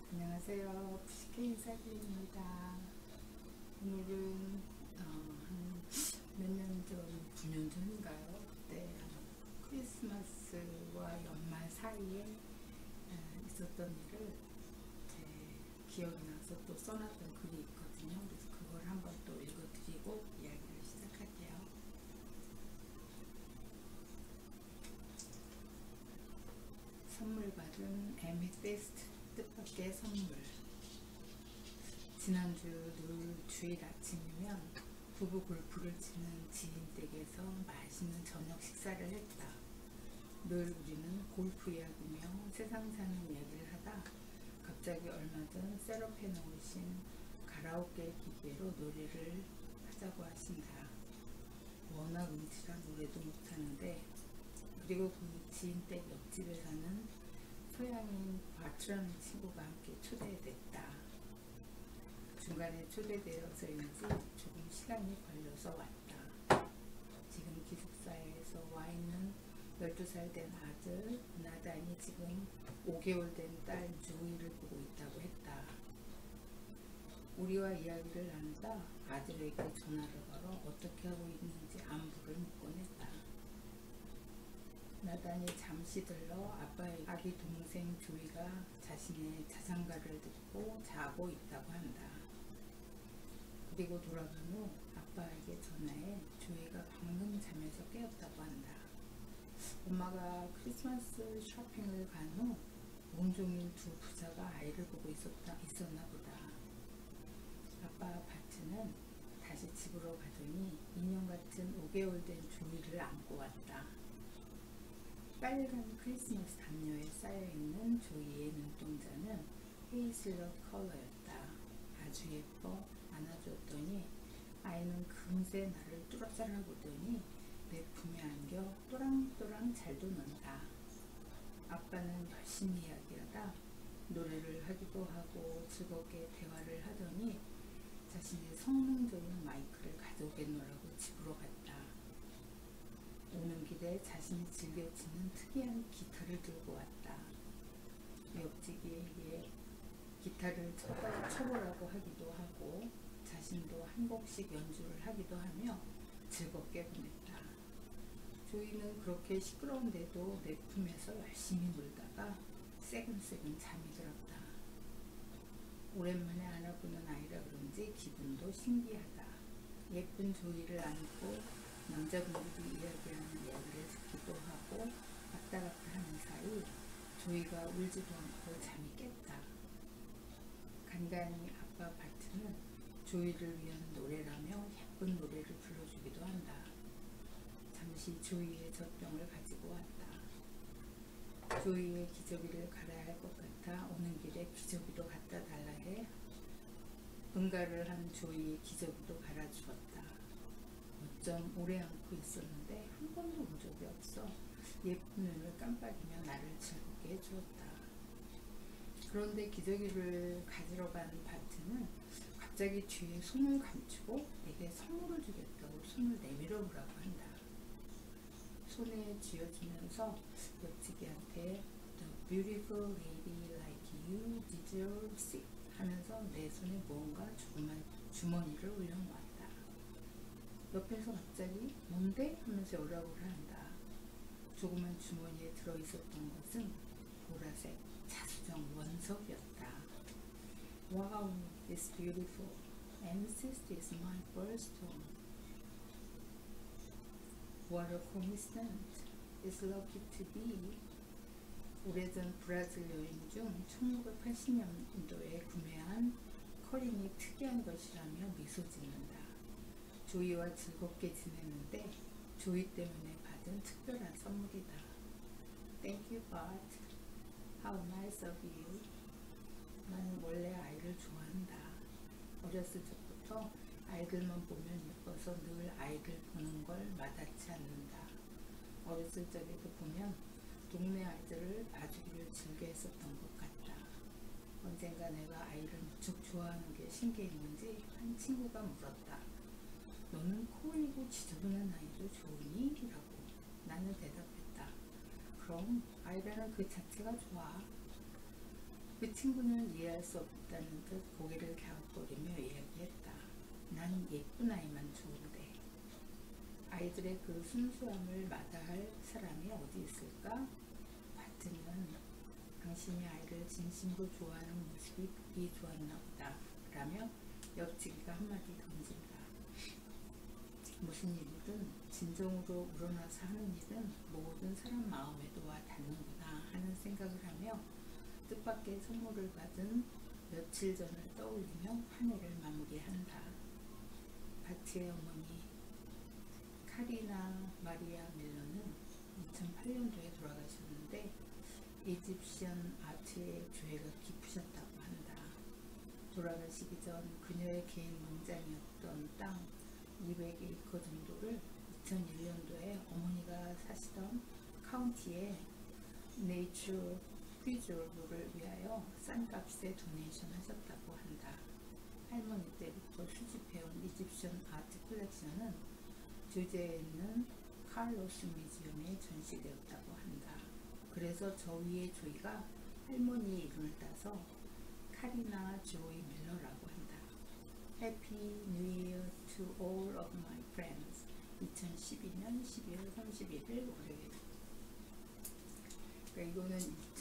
안녕하세요. PCK 인사드립니다. 오늘은 한 몇 년 전, 9년 전인가요? 그때 크리스마스와 연말 사이에 있었던 일을 제 기억이 나서 또 써놨던 글이 있거든요. 그래서 그걸 한번 또 읽어드리고 이야기를 시작할게요. 선물 받은 에메티스트 뜻밖의 선물. 지난주 늘 주일 아침이면 부부 골프를 치는 지인 댁에서 맛있는 저녁 식사를 했다. 늘 우리는 골프 이야기며 세상 사는 이야기를 하다 갑자기 얼마 전 셋업해 놓으신 가라오케 기계로 노래를 하자고 하신다. 워낙 음치라 노래도 못하는데, 그리고 그 지인 댁 옆집에 사는 서양인 바트라는 친구가 함께 초대됐다. 중간에 초대되어서인지 조금 시간이 걸려서 왔다. 지금 기숙사에서 와 있는 12살 된 아들 나단이 지금 5개월 된 딸 주희를 보고 있다고 했다. 우리와 이야기를 나누다 아들에게 전화를 걸어 어떻게 하고 있는지 안부를 묻곤 했다. 나단이 잠시 들러 아빠의 아기 동생 조이가 자신의 자장가를 듣고 자고 있다고 한다. 그리고 돌아간 후 아빠에게 전화해 조이가 방금 잠에서 깨었다고 한다. 엄마가 크리스마스 쇼핑을 간 후 온종일 두 부자가 아이를 보고 있었나 보다. 아빠 바트는 다시 집으로 가더니 인형 같은 5개월 된 조이를 안고 왔다. 빨간 크리스마스 담요에 쌓여있는 조이의 눈동자는 헤이즐넛 컬러였다. 아주 예뻐. 안아줬더니 아이는 금세 나를 뚫어짜라보더니 내 품에 안겨 또랑또랑 잘도 논다. 아빠는 열심히 이야기하다 노래를 하기도 하고 즐겁게 대화를 하더니 자신의 성능적인 마이크를 가져오겠노라고 집으로 갔다. 오는 길에 자신이 즐겨 치는 특이한 기타를 들고 왔다. 옆집에게 기타를 쳐보라고 하기도 하고 자신도 한 곡씩 연주를 하기도 하며 즐겁게 보냈다. 조이는 그렇게 시끄러운데도 내 품에서 열심히 놀다가 새근새근 잠이 들었다. 오랜만에 안아보는 아이라 그런지 기분도 신기하다. 예쁜 조이를 안고 남자분들이 이야기하는 이야기를 듣기도 하고 왔다 갔다 하는 사이 조이가 울지도 않고 잠이 깼다. 간간히 아빠 바트는 조이를 위한 노래라며 예쁜 노래를 불러주기도 한다. 잠시 조이의 젖병을 가지고 왔다. 조이의 기저귀를 갈아야 할 것 같아 오는 길에 기저귀도 갖다 달라 해 응가를 한 조이의 기저귀도 갈아주었다. 어쩜 오래 안고 있었는데 한 번도 운 적이 없어 예쁜 눈을 깜빡이며 나를 즐겁게 해주었다. 그런데 기저귀를 가지러 간 바트는 갑자기 뒤에 손을 감추고 내게 선물을 주겠다고 손을 내밀어 보라고 한다. 손에 쥐어주면서 옆집이한테 The beautiful lady like you deserves it 하면서 내 손에 무언가 조그만 주머니를 올려놓았다. 옆에서 갑자기 뭔데? 하면서 열어보라 한다. 조그만 주머니에 들어있었던 것은 보라색 자수정 원석이었다. Wow, it's beautiful. Amethyst is my birthstone. What a coincidence. It's lucky to be. 오래전 브라질 여행 중 1980년도에 구매한 커링이 특이한 것이라며 미소 짓는다. 조이와 즐겁게 지냈는데 조이 때문에 받은 특별한 선물이다. Thank you, Bart. How nice of you. 나는 원래 아이를 좋아한다. 어렸을 적부터 아이들만 보면 예뻐서 늘 아이들 보는 걸 마다치 않는다. 어렸을 적에도 보면 동네 아이들을 봐주기를 즐겨 했었던 것 같다. 언젠가 내가 아이를 무척 좋아하는 게 신기했는지 한 친구가 물었다. 너는 코 올리고 지저분한 아이도 좋으니? 라고. 나는 대답했다. 그럼 아이라는 그 자체가 좋아. 그 친구는 이해할 수 없다는 듯 고개를 갸웃거리며 이야기했다. 난 예쁜 아이만 좋은데. 아이들의 그 순수함을 마다할 사람이 어디 있을까? 바트는 당신이 아이를 진심으로 좋아하는 모습이 보기 좋았나 보다 라며 옆치기가 한마디 던진다. 무슨 일이든 진정으로 우러나서 하는 일은 모든 사람 마음에도 와 닿는구나 하는 생각을 하며 뜻밖의 선물을 받은 며칠 전을 떠올리며 한 해를 마무리한다. 바트의 어머니 카리나 마리아 밀러는 2008년도에 돌아가셨는데 이집션 아트에 조예가 깊으셨다고 한다. 돌아가시기 전 그녀의 개인 농장이었던 땅 200에이커 정도를 2001년도에 어머니가 사시던 카운티에 네이처 프리저브를 위하여 싼 값에 도네이션 하셨다고 한다. 할머니 때부터 수집해온 이집션 아트 컬렉션은 주제에 있는 칼로스 뮤지엄에 전시되었다고 한다. 그래서 저 위의 조이가 할머니의 이름을 따서 카리나 조이 밀러라고 한다. Happy New Year to all of my friends. 2012년 12월 31일 월요일. 그러니까 이거는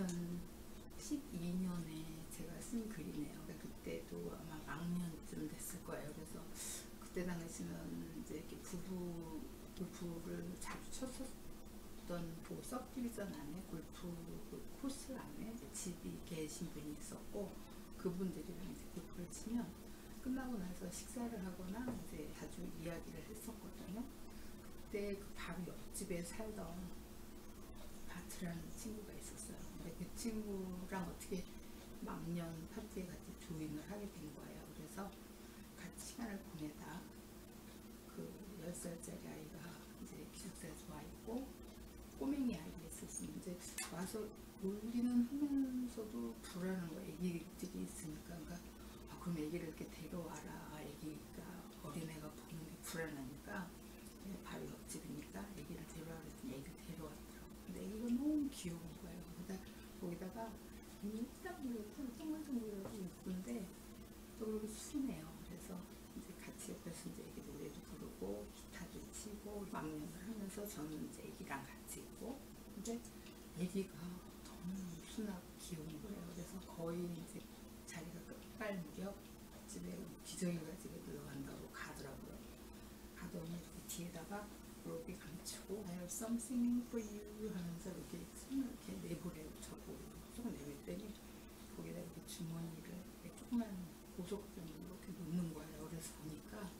2012년에 제가 쓴 글이네요. 그러니까 그때도 아마 막년쯤 됐을 거예요. 그래서 그때 당시는 이제 이렇게 골프를 자주 쳤었던 그 서브디비전 안에 골프 그 코스 안에 집이 계신 분이 있었고 그분들이랑 이제 골프를 치면 끝나고 나서 식사를 하거나 이제 자주 이야기를 했었거든요. 그때 그 바로 옆집에 살던 바트라는 친구가 있었어요. 근데 그 친구랑 어떻게 막년 파티에 같이 조인을 하게 된 거예요. 그래서 같이 시간을 보내다 그 10살짜리 아이가 이제 기숙사에서 와 있고 꼬맹이 아이가 있었으면 이제 와서 놀기는 하면서도 불안한 거예요. 애기들이 있으니까. 그러니까 그럼 애기를 이렇게 데려와라. 애기가 어린애가 보는 게 불안하니까 바로 옆집이니까 애기를 데려와 그랬더니 애기를 데려왔더라고. 근데 애기가 너무 귀여운 거예요. 거기다가 일단물고 동글동글하고 예쁜데 또 그렇게 순해요. 그래서 이제 같이 옆에서 이제 애기 노래도 부르고 기타도 치고 막년을 하면서 저는 이제 애기랑 같이 있고 근데 애기가 너무 순하고 귀여운 거예요. 그래서 거의 이제 자기가 끝날 무렵 집에 기저귀가 집에 들어간다고 가더라고요. 가더니 이렇게 뒤에다가 이렇게 감추고 I have something for you 하면서 이렇게 손을 이렇게 내보래요. 저보고 조금 내밀더니 거기다 이렇게 주머니를 이렇게 조그만 보석 정도 이렇게 놓는 거예요. 그래서 보니까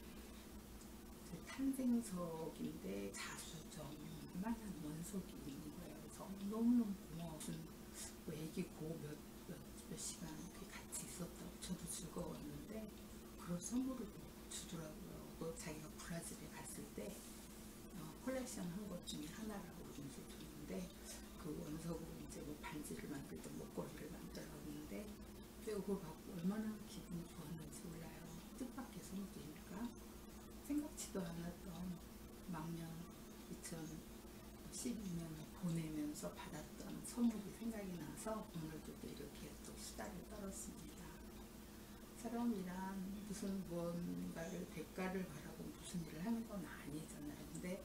탄생석인데 자수정만한 원석이 있는 거예요. 그래서 너무너무 고마워. 무슨 애기 몇 시간 같이 있었다고 저도 즐거웠는데 그런 선물을 주더라고요. 또 자기가 브라질에 갔을 때 컬렉션 한 것 중에 하나라고 그러면서 줬는데 그 원석으로 이제 뭐 반지를 만들 때 목걸이를 만들었는데 제가 그걸 받고 얼마나 기분이 좋았는지 몰라요. 뜻밖의 선물이니까 생각지도 않았던 막년 2012년을 보내면서 받았던 선물이 생각이 나서 오늘도 또 이렇게 또 수다를 떨었습니다. 사람이란 무슨 무언가를 대가를 바라고 무슨 일을 하는 건 아니잖아요. 근데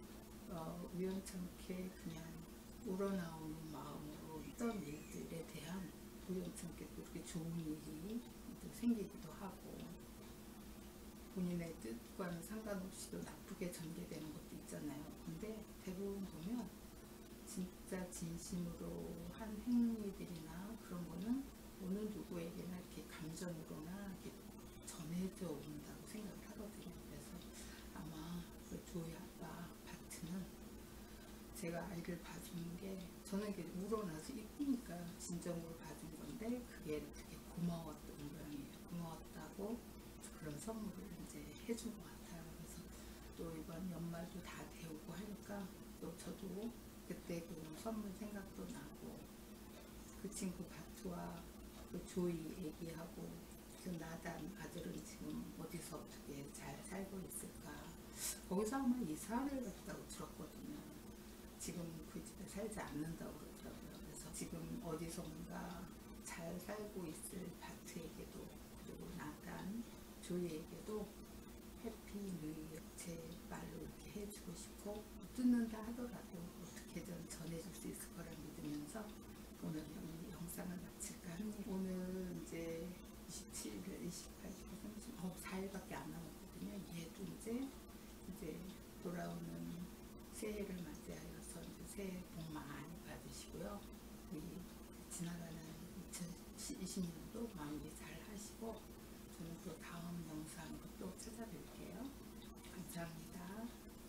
우연찮게 그냥 우러나오는 마음으로 했던 일들에 대한 우연찮게 또 이렇게 좋은 일이 또 생기기도 하고 본인의 뜻과는 상관없이도 나쁘게 전개되는 것도 있잖아요. 근데 대부분 보면 진짜 진심으로 한 행위들이나 그런 거는 어느 누구에게나 이렇게 감정으로나 이렇게 전해져 온다고 생각을 하거든요. 그래서 아마 그 조이 아빠 바트는 제가 아이를 봐주는 게 저는 이렇게 우러나서 이쁘니까 진정으로 봐준 건데 그게 되게 고마웠던 모양이에요. 고마웠다고 그런 선물을 이제 해준 것 같아요. 그래서 또 이번 연말도 다 되오고 하니까 또 저도 그때 그 선물 생각도 나고 그 친구 바트와 그 조이 얘기하고 그 나단 아들은 지금 어디서 어떻게 잘 살고 있을까. 거기서 아마 이사를 갔다고 들었거든요. 지금 그 집에 살지 않는다고 그러더라고요. 그래서 지금 어디선가 잘 살고 있을 바트에게도, 그리고 나단 조이에게도 해피 뉴 이어 제 말로 이렇게 해주고 싶고, 못 듣는다 하더라도 어떻게든 전해줄 수 있을 거라 믿으면서 오늘 이 영상을 마칠까 합니다. 오늘 이제 27일, 28일, 30, 4일밖에 안 남았거든요. 얘도 이제 돌아오는 새해를 맞이하여서 이제 새해 복 많이 받으시고요. 이 지나가는 2020년도 마무리 잘 하시고, 저는 또 다음 영상으로 또 찾아뵐게요. 감사합니다.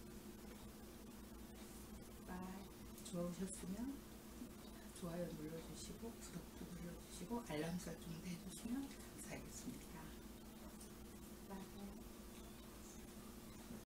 바이. 좋으셨으면 좋아요 눌러주시고, 구독도 눌러주시고, 알람 설정도 해주시면 감사하겠습니다.